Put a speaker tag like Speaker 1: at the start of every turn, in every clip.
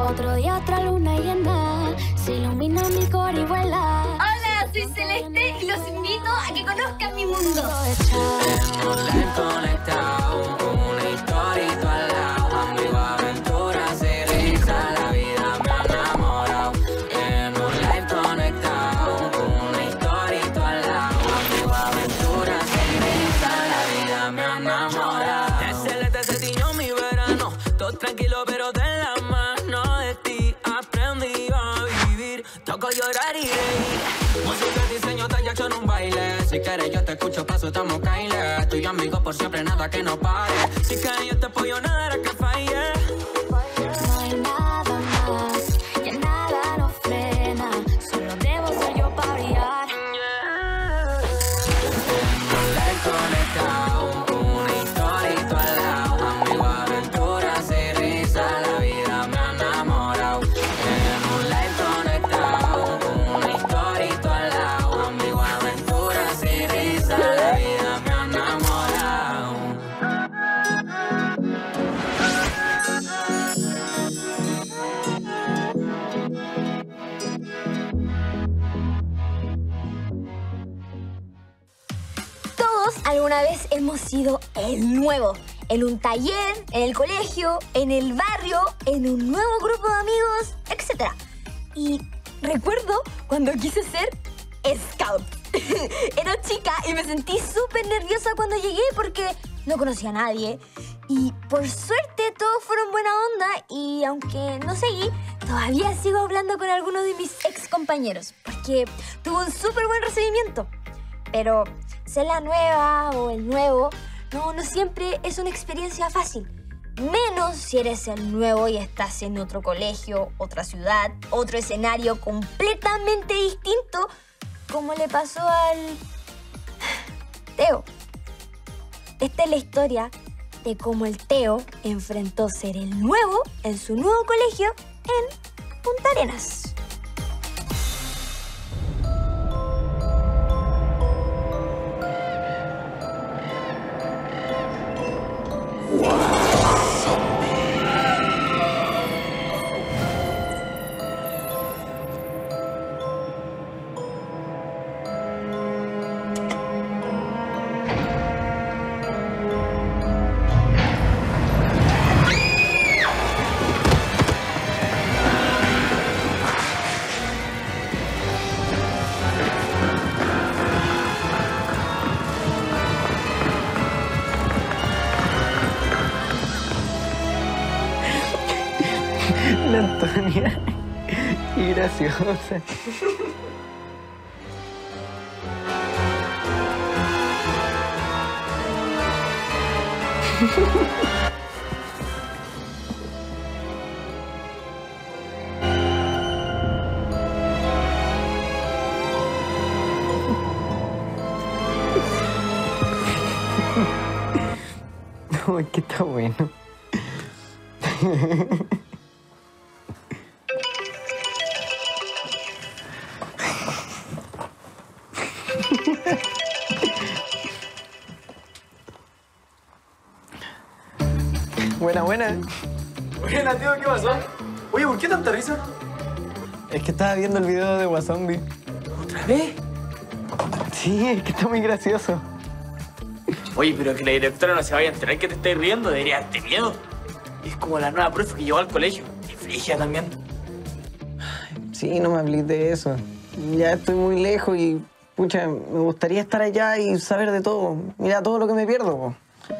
Speaker 1: Otro día, otra luna llena, se ilumina mi cor y vuela.
Speaker 2: Hola, soy Celeste y los invito a que conozcan mi mundo.
Speaker 3: Conectado, una historia al lado, amigo, aventuras y risa, la vida me ha enamorado. En un live conectado, una historia al lado, amigo, aventuras y risa, la vida me ha enamorado. De Celeste se tiñó mi verano, todo tranquilo pero de la mano de ti aprendí a vivir. Toco llorar y reír, música, diseño, talla en un baile. Si quieres yo te escucho, paso, estamos Kyle. Tú y yo amigos por siempre, nada que no pare. Si quieres yo te apoyo, nada hará que falle.
Speaker 1: No hay nada más, ya nada nos frena. Solo debo ser yo para brillar.
Speaker 3: Conectado, una historia al lado, amigo, aventuras y risa, la vida me ha enamorado. En un live conectado, una historia al lado, amigo, aventuras y risa, la vida me ha enamorado.
Speaker 2: Todos alguna vez hemos sido el nuevo. En un taller, en el colegio, en el barrio, en un nuevo grupo de amigos, etc. Y recuerdo cuando quise ser scout. Era chica y me sentí súper nerviosa cuando llegué porque no conocía a nadie. Y por suerte todos fueron buena onda y aunque no seguí, todavía sigo hablando con algunos de mis ex compañeros porque tuvo un súper buen recibimiento. Pero ser la nueva o el nuevo no siempre es una experiencia fácil. Menos si eres el nuevo y estás en otro colegio, otra ciudad, otro escenario completamente distinto, como le pasó al Teo. Esta es la historia de cómo el Teo enfrentó ser el nuevo en su nuevo colegio en Punta Arenas.
Speaker 4: La Antonia, qué graciosa. No, es que está bueno. Buena, buena.
Speaker 5: Buena, tío, ¿qué pasó? Oye, ¿por qué tanta risa?
Speaker 4: Es que estaba viendo el video de Wazombie.
Speaker 5: ¿Otra vez?
Speaker 4: Sí, es que está muy gracioso.
Speaker 5: Oye, pero que la directora no se vaya a enterar que te estés riendo, debería darte miedo. Es como la nueva profe que llegó al colegio. Y frigia también.
Speaker 4: Sí, no me hables de eso. Ya estoy muy lejos y, pucha, me gustaría estar allá y saber de todo. Mira todo lo que me pierdo, po.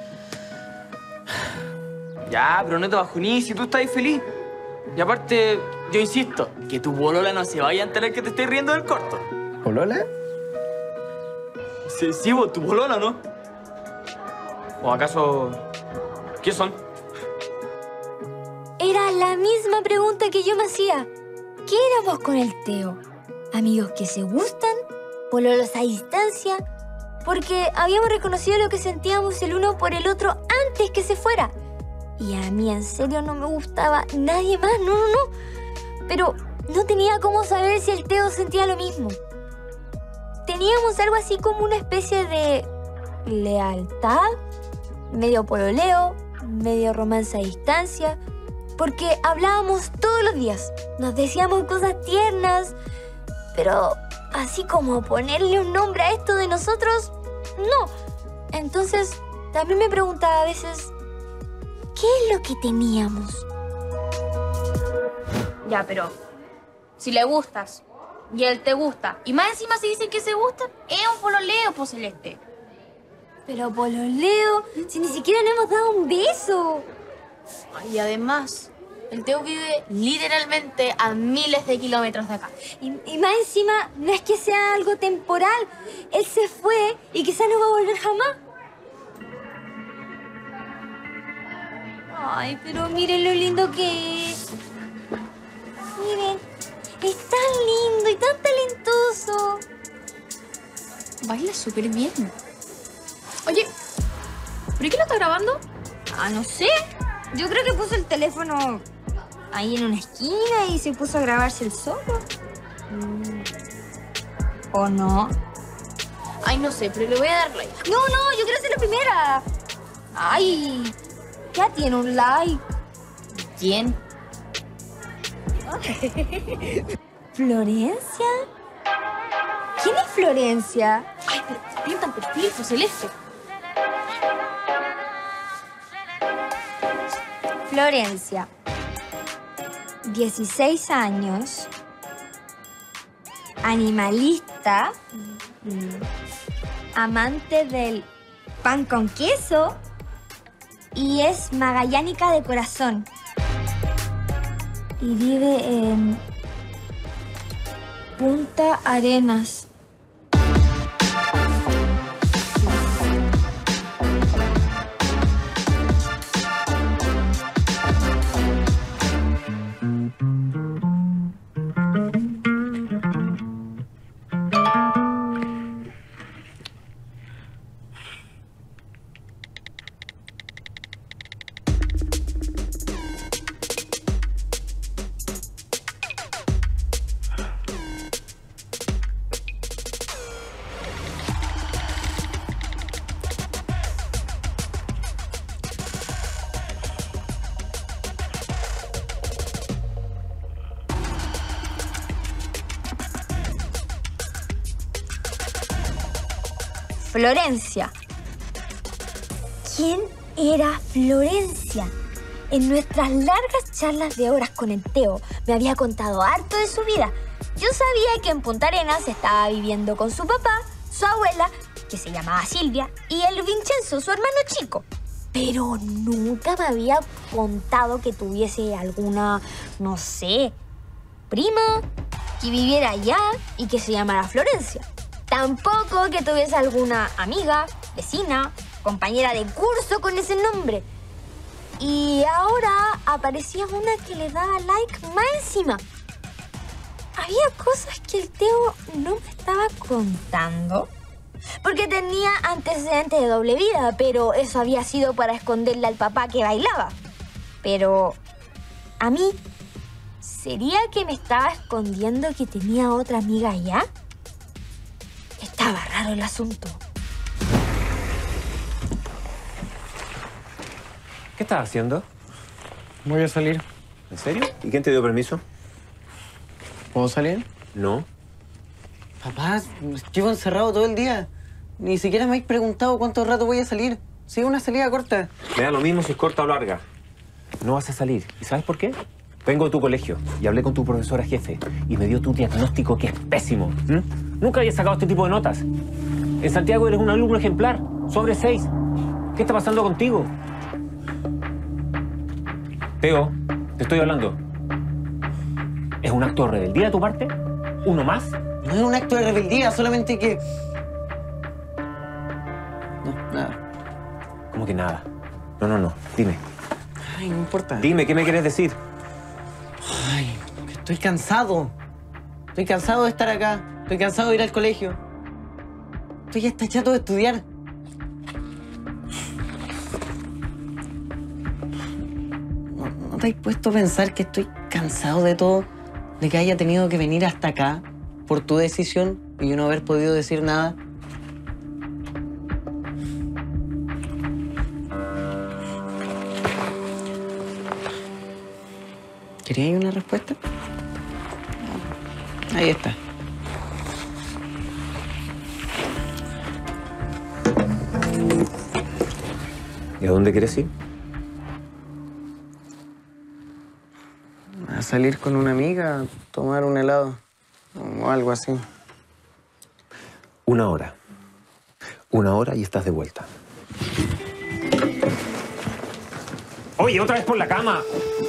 Speaker 5: Ya, pero no te bajonís si tú estás ahí feliz. Y aparte, yo insisto, que tu bolola no se vaya a enterar que te estés riendo del corto.
Speaker 4: ¿Polola?
Speaker 5: Sí, vos, tu bolola, ¿no? ¿O acaso qué son?
Speaker 2: Era la misma pregunta que yo me hacía. ¿Qué éramos con el Teo? ¿Amigos que se gustan? ¿Pololos a distancia? Porque habíamos reconocido lo que sentíamos el uno por el otro antes que se fuera. Y a mí en serio no me gustaba nadie más, no. Pero no tenía cómo saber si el Teo sentía lo mismo. Teníamos algo así como una especie de lealtad, medio pololeo, medio romance a distancia, porque hablábamos todos los días. Nos decíamos cosas tiernas, pero así como ponerle un nombre a esto de nosotros, no. Entonces, también me preguntaba a veces, ¿qué es lo que teníamos?
Speaker 6: Ya, pero si le gustas y él te gusta, y más encima se dicen que se gustan, es un pololeo, po, Celeste.
Speaker 2: Pero pololeo, si ni siquiera le hemos dado un beso.
Speaker 6: Y además, el Teo vive literalmente a miles de kilómetros de acá.
Speaker 2: Y más encima, no es que sea algo temporal. Él se fue y quizás no va a volver jamás. Ay, pero miren lo lindo que es. Miren, es tan lindo y tan talentoso.
Speaker 6: Baila súper bien. Oye, ¿pero qué lo está grabando?
Speaker 2: Ah, no sé. Yo creo que puso el teléfono ahí en una esquina y se puso a grabarse el solo. ¿O no?
Speaker 6: Ay, no sé, pero le voy a dar like.
Speaker 2: No, yo quiero ser la primera. Ay, ya tiene un like.
Speaker 6: ¿Quién?
Speaker 2: ¿Florencia? ¿Quién es Florencia?
Speaker 6: Ay, pero pinta el perfil, pues, Celeste.
Speaker 2: Florencia, 16 años, animalista, amante del pan con queso y es magallánica de corazón. Y vive en Punta Arenas. Florencia. ¿Quién era Florencia? En nuestras largas charlas de horas con el Teo me había contado harto de su vida. Yo sabía que en Punta Arenas estaba viviendo con su papá, su abuela, que se llamaba Silvia, y el Vincenzo, su hermano chico. Pero nunca me había contado que tuviese alguna, no sé, prima que viviera allá y que se llamara Florencia. Tampoco que tuviese alguna amiga, vecina, compañera de curso con ese nombre. Y ahora aparecía una que le daba like más encima. Había cosas que el Teo no me estaba contando. Porque tenía antecedentes de doble vida, pero eso había sido para esconderle al papá que bailaba. Pero a mí, ¿sería que me estaba escondiendo que tenía otra amiga allá? Estaba raro el asunto.
Speaker 7: ¿Qué estás haciendo?
Speaker 4: Voy a salir.
Speaker 7: ¿En serio? ¿Y quién te dio permiso?
Speaker 4: ¿Puedo salir?
Speaker 7: No.
Speaker 4: Papá, llevo encerrado todo el día. Ni siquiera me habéis preguntado cuánto rato voy a salir. Sí, una salida corta.
Speaker 7: Me da lo mismo si es corta o larga. No vas a salir. ¿Y sabes por qué? Vengo de tu colegio y hablé con tu profesora jefe y me dio tu diagnóstico que es pésimo. Nunca había sacado este tipo de notas. En Santiago eres un alumno ejemplar, sobre 6. ¿Qué está pasando contigo? Teo, te estoy hablando. ¿Es un acto de rebeldía de tu parte? ¿Uno más?
Speaker 4: No es un acto de rebeldía, solamente que... No, nada.
Speaker 7: ¿Cómo que nada? No. Dime.
Speaker 4: Ay, no importa.
Speaker 7: Dime, ¿qué me quieres decir?
Speaker 4: Ay, que estoy cansado. Estoy cansado de estar acá. Estoy cansado de ir al colegio. Estoy hasta chato de estudiar. ¿No te has puesto a pensar que estoy cansado de todo? De que haya tenido que venir hasta acá por tu decisión y yo no haber podido decir nada. ¿Querías una respuesta? Ahí está.
Speaker 7: ¿Y a dónde quieres ir?
Speaker 4: A salir con una amiga, a tomar un helado o algo así.
Speaker 7: 1 hora. 1 hora y estás de vuelta. Oye, otra vez por la cama.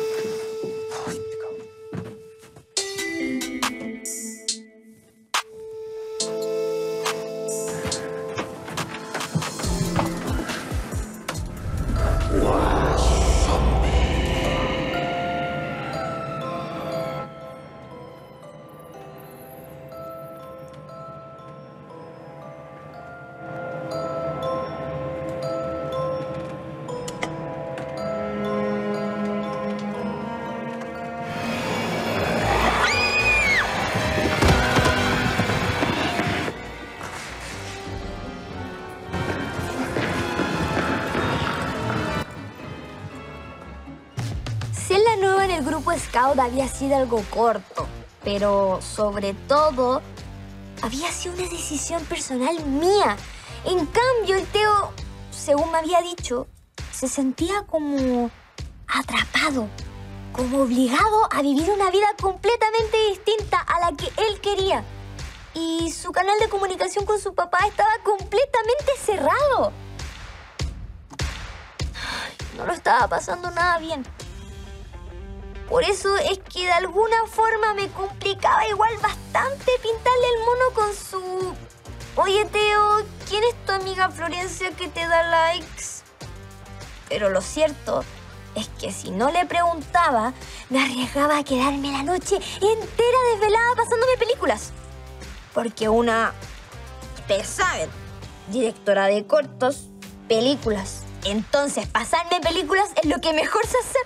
Speaker 2: Ser la nueva en el grupo Scout había sido algo corto, pero sobre todo había sido una decisión personal mía. En cambio, el Teo, según me había dicho, se sentía como atrapado, como obligado a vivir una vida completamente distinta a la que él quería. Y su canal de comunicación con su papá estaba completamente cerrado. No lo estaba pasando nada bien. Por eso es que de alguna forma me complicaba igual bastante pintarle el mono con su... Oye, Teo, ¿quién es tu amiga Florencia que te da likes? Pero lo cierto es que si no le preguntaba, me arriesgaba a quedarme la noche entera desvelada pasándome películas. Porque ustedes saben, directora de cortos, películas. Entonces, pasarme películas es lo que mejor sé hacer.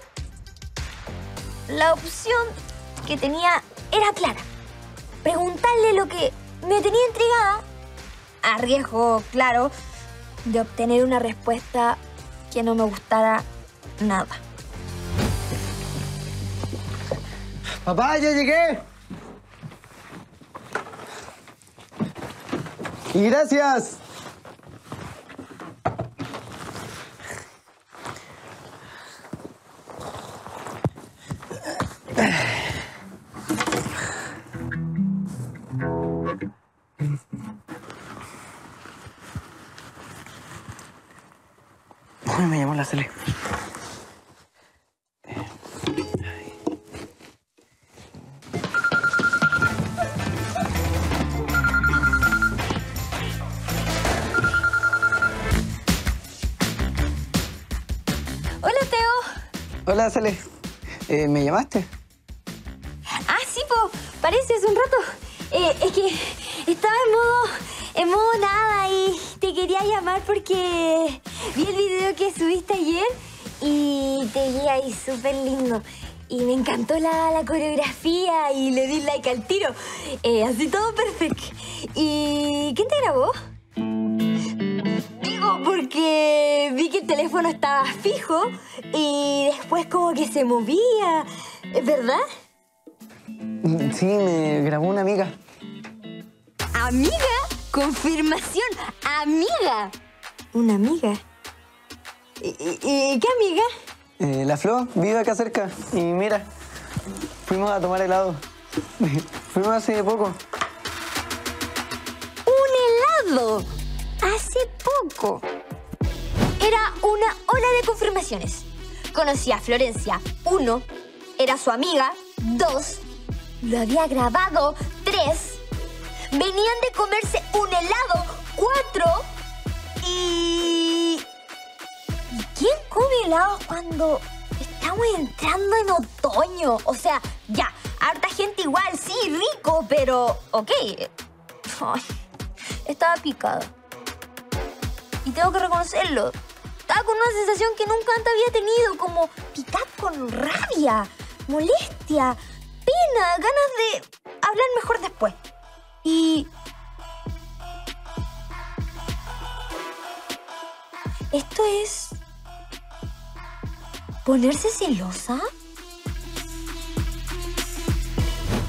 Speaker 2: La opción que tenía era clara. Preguntarle lo que me tenía intrigada, a riesgo, claro, de obtener una respuesta que no me gustara nada.
Speaker 4: ¡Papá, ya llegué! ¡Y gracias! Uy, me llamó la Cele.
Speaker 2: Hola, Teo.
Speaker 4: Hola, Cele. ¿Me llamaste?
Speaker 2: Ah, sí, parece hace un rato. Es que estaba en modo nada y te quería llamar porque vi el video que subiste ayer y te vi ahí súper lindo. Y me encantó la coreografía y le di like al tiro. Así todo perfecto. ¿Y quién te grabó? Digo, porque vi que el teléfono estaba fijo y después como que se movía. ¿Es verdad?
Speaker 4: Sí, me grabó una amiga.
Speaker 2: ¿Amiga? Confirmación. ¡Amiga! ¿Una amiga? ¿Y qué amiga?
Speaker 4: La Flo vive acá cerca. Y mira, fuimos a tomar helado. Fuimos hace poco.
Speaker 2: ¡Un helado! Hace poco. Era una ola de confirmaciones. Conocí a Florencia. 1. Era su amiga. 2. Lo había grabado. 3. Venían de comerse un helado. 4. ¿Y quién come helado cuando estamos entrando en otoño? O sea, ya, harta gente igual, sí, rico, pero ok. Ay, estaba picada. Y tengo que reconocerlo. Estaba con una sensación que nunca antes había tenido, como picada con rabia, molestia, pena, ganas de hablar mejor después. Y... ¿esto es... ponerse celosa?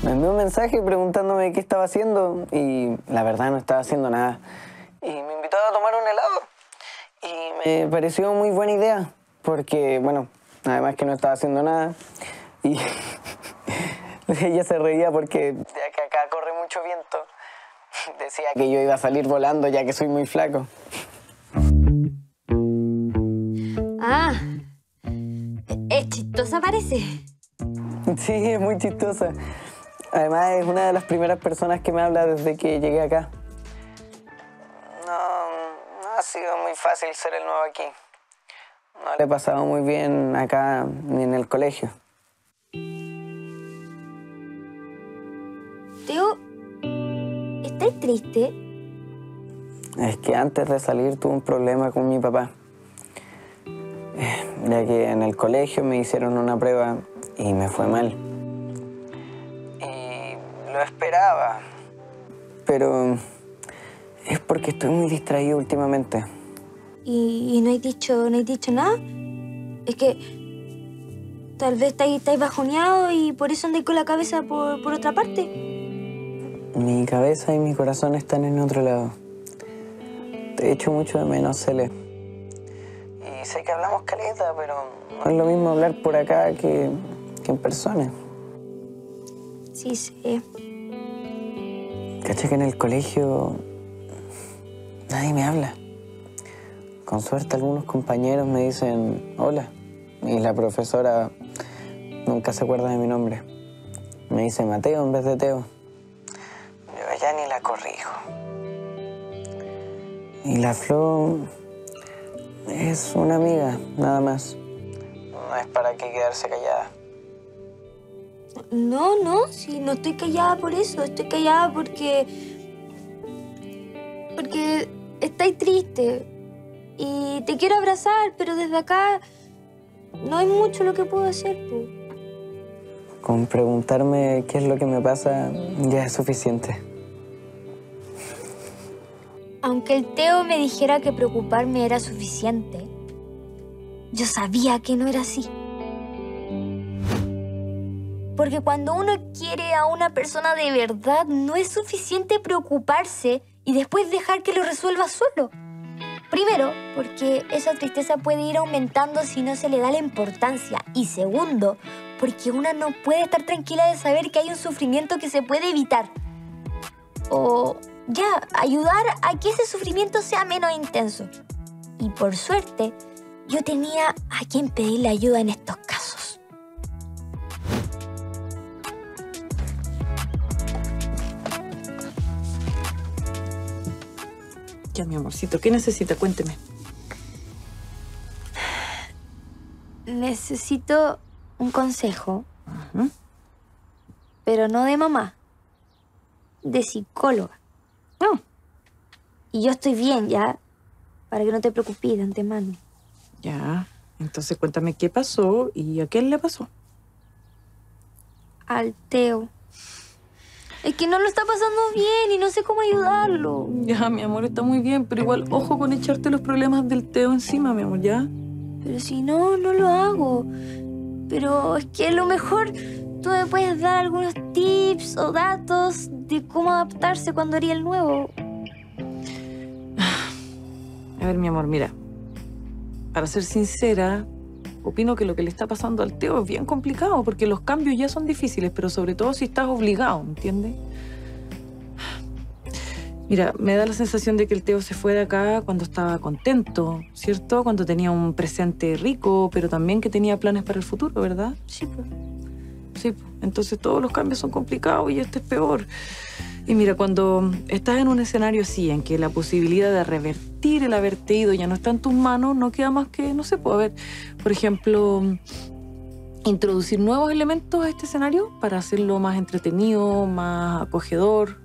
Speaker 4: Me envió un mensaje preguntándome qué estaba haciendo y la verdad no estaba haciendo nada. Y me invitó a tomar un helado. Y me pareció muy buena idea porque, bueno, además que no estaba haciendo nada. Y ella se reía porque ya que acá corre mucho viento, decía que yo iba a salir volando ya que soy muy flaco.
Speaker 2: Ah, es chistosa parece.
Speaker 4: Sí, es muy chistosa. Además es una de las primeras personas que me habla desde que llegué acá. No ha sido muy fácil ser el nuevo aquí. No le he pasado muy bien acá ni en el colegio.
Speaker 2: Teo, ¿estás triste?
Speaker 4: Es que antes de salir tuve un problema con mi papá. Ya que en el colegio me hicieron una prueba y me fue mal. Y lo esperaba. Pero es porque estoy muy distraído últimamente.
Speaker 2: ¿Y no hay dicho nada? Es que tal vez estáis bajoneado y por eso andáis con la cabeza por otra parte.
Speaker 4: Mi cabeza y mi corazón están en otro lado. Te echo mucho de menos, Cele. Y sé que hablamos caleta, pero no es lo mismo hablar por acá que en persona.
Speaker 2: Sí, sí.
Speaker 4: Cacha que en el colegio nadie me habla. Con suerte algunos compañeros me dicen hola. Y la profesora nunca se acuerda de mi nombre. Me dice Mateo en vez de Teo. Yo ya ni la corrijo. Y la Flo es una amiga, nada más. No es para qué quedarse callada.
Speaker 2: No, sí, no estoy callada por eso. Estoy callada porque estáis triste. Y te quiero abrazar, pero desde acá no hay mucho lo que puedo hacer, po.
Speaker 4: Con preguntarme qué es lo que me pasa ya es suficiente.
Speaker 2: Aunque el Teo me dijera que preocuparme era suficiente, yo sabía que no era así. Porque cuando uno quiere a una persona de verdad, no es suficiente preocuparse y después dejar que lo resuelva solo. Primero, porque esa tristeza puede ir aumentando si no se le da la importancia. Y segundo, porque una no puede estar tranquila de saber que hay un sufrimiento que se puede evitar. O ya, ayudar a que ese sufrimiento sea menos intenso. Y por suerte, yo tenía a quien pedirle ayuda en estos casos.
Speaker 8: Ya, mi amorcito, ¿qué necesita? Cuénteme.
Speaker 2: Necesito un consejo, pero no de mamá, de psicóloga.
Speaker 8: Oh.
Speaker 2: Y yo estoy bien, ¿ya? Para que no te preocupes de antemano.
Speaker 8: Ya, entonces cuéntame qué pasó y a quién le pasó.
Speaker 2: Al Teo. Es que no lo está pasando bien y no sé cómo ayudarlo.
Speaker 8: Ya, mi amor, está muy bien, pero igual, ojo con echarte los problemas del Teo encima, mi amor, ¿ya?
Speaker 2: Pero si no, no lo hago. Pero es que a lo mejor tú me puedes dar algunos tips o datos de cómo adaptarse cuando haría el nuevo.
Speaker 8: A ver, mi amor, mira. Para ser sincera, opino que lo que le está pasando al Teo es bien complicado porque los cambios ya son difíciles, pero sobre todo si estás obligado, ¿me entiendes? Mira, me da la sensación de que el Teo se fue de acá cuando estaba contento, ¿cierto? Cuando tenía un presente rico, pero también que tenía planes para el futuro, ¿verdad?
Speaker 2: Sí, pues.
Speaker 8: Sí, pues. Entonces todos los cambios son complicados y este es peor. Y mira, cuando estás en un escenario así, en que la posibilidad de revertir el haberte ido ya no está en tus manos, no queda más que, no sé, puede haber, por ejemplo, introducir nuevos elementos a este escenario para hacerlo más entretenido, más acogedor.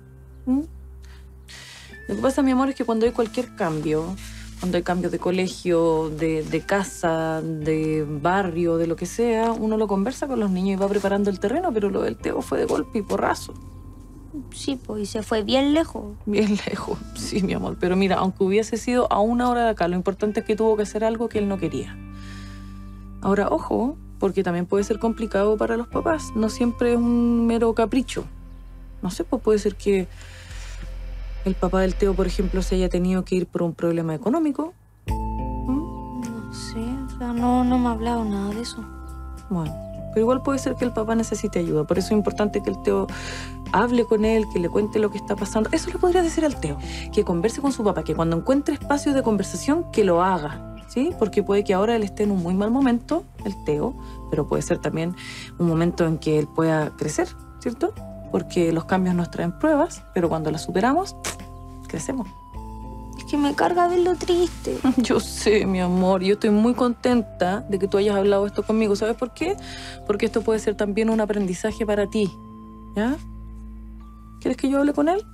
Speaker 8: Lo que pasa, mi amor, es que cuando hay cualquier cambio, cuando hay cambios de colegio, de casa, de barrio, de lo que sea, uno lo conversa con los niños y va preparando el terreno, pero lo del Teo fue de golpe y porrazo.
Speaker 2: Sí, pues, y se fue bien lejos.
Speaker 8: Bien lejos, sí, mi amor. Pero mira, aunque hubiese sido a 1 hora de acá, lo importante es que tuvo que hacer algo que él no quería. Ahora, ojo, porque también puede ser complicado para los papás. No siempre es un mero capricho. No sé, pues puede ser que el papá del Teo, por ejemplo, se haya tenido que ir por un problema económico.
Speaker 2: No sé, o sea, no me ha hablado nada de eso.
Speaker 8: Bueno, pero igual puede ser que el papá necesite ayuda. Por eso es importante que el Teo hable con él, que le cuente lo que está pasando. Eso le podría decir al Teo, que converse con su papá, que cuando encuentre espacio de conversación, que lo haga, ¿sí? Porque puede que ahora él esté en un muy mal momento, el Teo, pero puede ser también un momento en que él pueda crecer, ¿cierto? Porque los cambios nos traen pruebas, pero cuando las superamos, crecemos.
Speaker 2: Es que me carga verlo triste.
Speaker 8: Yo sé, mi amor, yo estoy muy contenta de que tú hayas hablado esto conmigo. ¿Sabes por qué? Porque esto puede ser también un aprendizaje para ti, ¿ya? ¿Quieres que yo hable con él?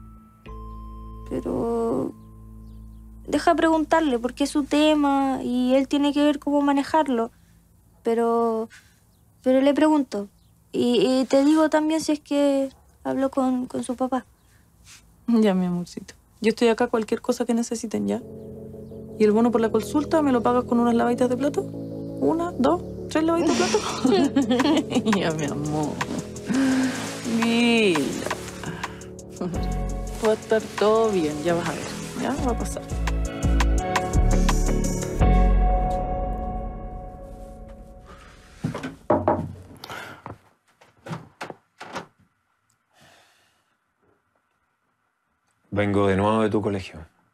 Speaker 2: Pero... deja preguntarle porque es su tema y él tiene que ver cómo manejarlo. Pero le pregunto. Y te digo también si es que hablo con su papá.
Speaker 8: Ya, mi amorcito. Yo estoy acá, cualquier cosa que necesiten, ¿ya? ¿Y el bono por la consulta me lo pagas con unas lavaditas de plato? ¿1, 2, 3 lavaditas de plato? Ya, mi amor. Mira. Va a estar todo bien, ya vas a ver. Ya, va a pasar.
Speaker 7: Vengo de nuevo de tu colegio.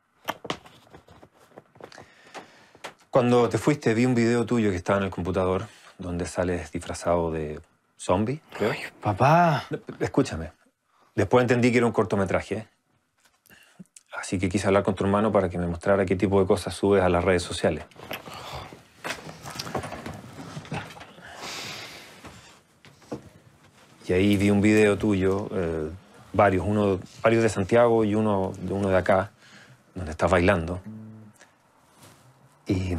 Speaker 7: Cuando te fuiste vi un video tuyo que estaba en el computador donde sales disfrazado de zombie, creo.
Speaker 4: Ay, papá.
Speaker 7: Escúchame. Después entendí que era un cortometraje. Así que quise hablar con tu hermano para que me mostrara qué tipo de cosas subes a las redes sociales. Y ahí vi un video tuyo, varios de Santiago y uno de acá, donde estás bailando. Y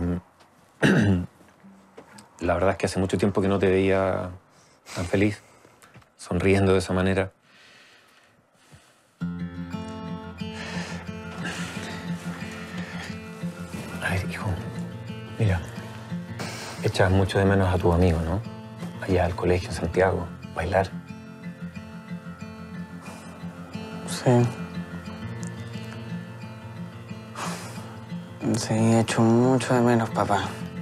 Speaker 7: la verdad es que hace mucho tiempo que no te veía tan feliz, sonriendo de esa manera. A ver, hijo, mira, echas mucho de menos a tu amigo, ¿no? Allá al colegio en Santiago, bailar.
Speaker 4: Sí. Sí, he hecho mucho de menos, papá.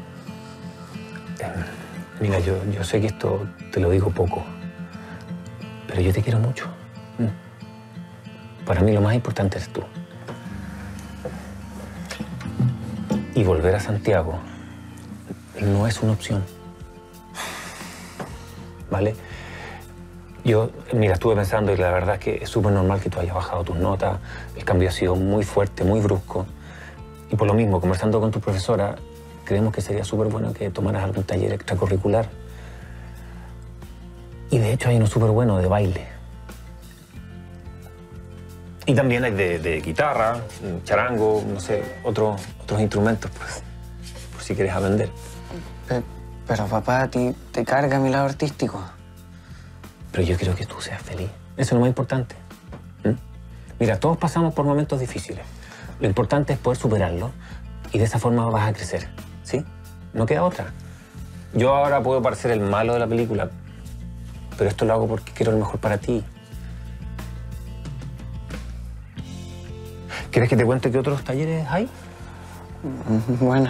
Speaker 7: Mira, yo sé que esto te lo digo poco, pero yo te quiero mucho. Para mí lo más importante eres tú. Y volver a Santiago no es una opción. ¿Vale? Yo, mira, estuve pensando y la verdad es que es súper normal que tú hayas bajado tus notas. El cambio ha sido muy fuerte, muy brusco. Y por lo mismo, conversando con tu profesora, creemos que sería súper bueno que tomaras algún taller extracurricular. Y de hecho hay uno súper bueno de baile. Y también hay de guitarra, charango, no sé, otros instrumentos, pues, por si quieres aprender.
Speaker 4: Pero papá, a ti te carga mi lado artístico.
Speaker 7: Pero yo quiero que tú seas feliz. Eso es lo más importante. Mira, todos pasamos por momentos difíciles. Lo importante es poder superarlo y de esa forma vas a crecer, ¿sí? No queda otra. Yo ahora puedo parecer el malo de la película, pero esto lo hago porque quiero lo mejor para ti. ¿Quieres que te cuente qué otros talleres hay?
Speaker 4: Bueno.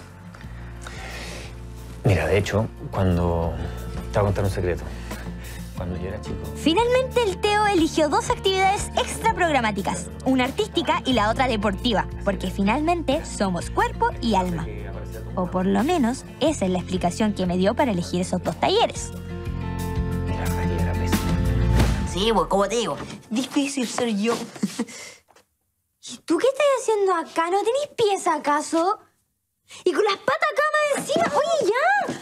Speaker 7: Mira, de hecho, te voy a contar un secreto. Cuando yo era chico...
Speaker 2: Finalmente el Teo eligió 2 actividades extra programáticas, una artística y la otra deportiva, porque finalmente somos cuerpo y alma. O por lo menos, esa es la explicación que me dio para elegir esos 2 talleres.
Speaker 7: Mira, Raquel era pésima.
Speaker 2: Sí, pues, como te digo, difícil ser yo. ¿Y tú qué estás haciendo acá? ¿No tenés pies acaso? Y con las patas acá más encima. ¡Oye, ya!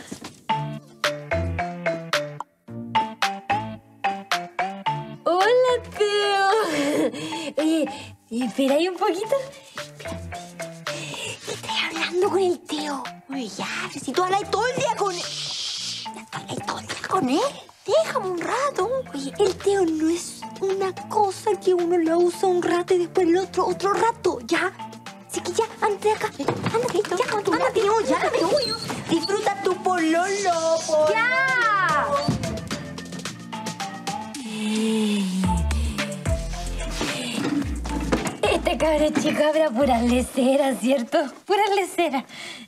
Speaker 2: ¡Hola, Teo! Oye, espera ahí un poquito. Espera. ¿Qué estás hablando con el Teo? Oye, ya, pero si tú hablas todo el día con él. ¿Tú hablas todo el día con él? Déjame un rato. Oye, el Teo no es una cosa que uno la usa un rato y después el otro rato, ¿ya? Así que ya, anda de acá. Anda, listo. Ya, anda, Teo, ya, me voy.
Speaker 9: Disfruta tu pololo,
Speaker 2: ¡Ya! Este cabrón chico habrá puras leceras, ¿cierto? Puras leceras.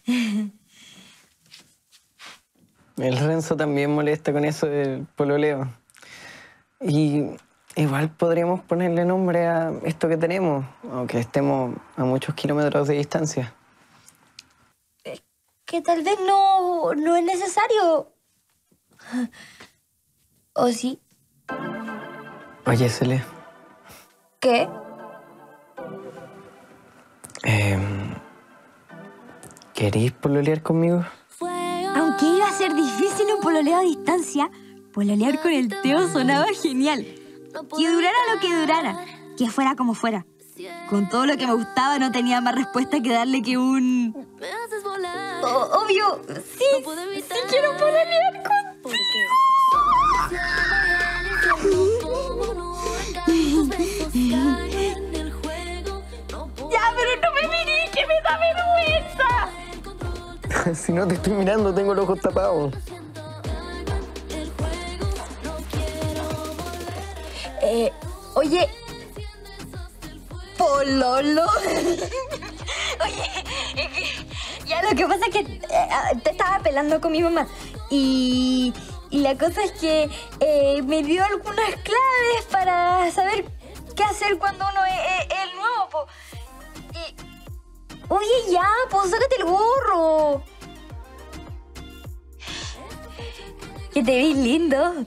Speaker 4: El Renzo también molesta con eso del pololeo. Y igual podríamos ponerle nombre a esto que tenemos, aunque estemos a muchos kilómetros de distancia.
Speaker 2: Que tal vez no es necesario. ¿O sí?
Speaker 4: Oye, Cele,
Speaker 2: ¿Qué?
Speaker 4: ¿querís pololear conmigo?
Speaker 2: Aunque iba a ser difícil un pololeo a distancia, pololear con el Teo sonaba genial. Que durara lo que durara, que fuera como fuera. Con todo lo que me gustaba no tenía más respuesta que darle que un... obvio, sí quiero pololear contigo. Ya, pero no me mirís, que me da vergüenza.
Speaker 4: Si no te estoy mirando, tengo los ojos tapados.
Speaker 2: Oye, pololo. Oye, es que ya lo que pasa es que te estaba pelando con mi mamá y la cosa es que me dio algunas claves para saber qué hacer cuando uno es el nuevo, po. Y, oye, ya, pues sácate el gorro. Que te ves lindo.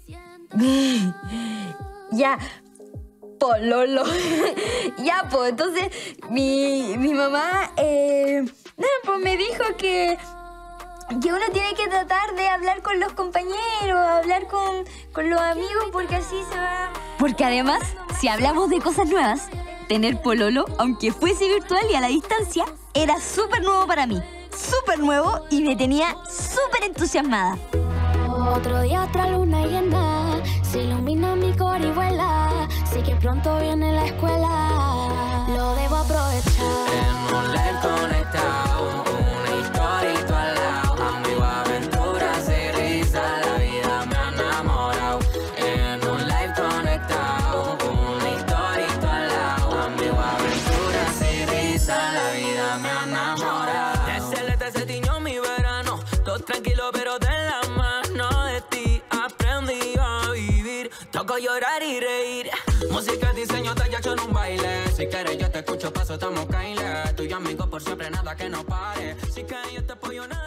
Speaker 2: Ya, pololo. Ya, pues, entonces mi mamá pues me dijo que uno tiene que tratar de hablar con los compañeros, hablar con los amigos, porque así se va... Porque además, si hablamos de cosas nuevas, tener pololo, aunque fuese virtual y a la distancia, era súper nuevo para mí. Súper nuevo y me tenía súper entusiasmada.
Speaker 1: Otro día, otra luna llena, se ilumina mi cor y vuela. Sé que pronto viene la escuela, lo debo aprovechar.
Speaker 3: En un live conectado, una historia al lado. Amigo, aventuras y risa, la vida me ha enamorado. En un live conectado, una historia al lado. Amigo, aventuras y risa, la vida me ha enamorado. Excelente se tiñó mi verano, todo tranquilo pero de la mano de ti aprendí a vivir. Toco llorar y reír. Música, diseño, talla en un baile. Si quieres yo te escucho, paso, estamos Kyle. Tú y amigo por siempre, nada que no pare. Si quieres yo te apoyo, nada.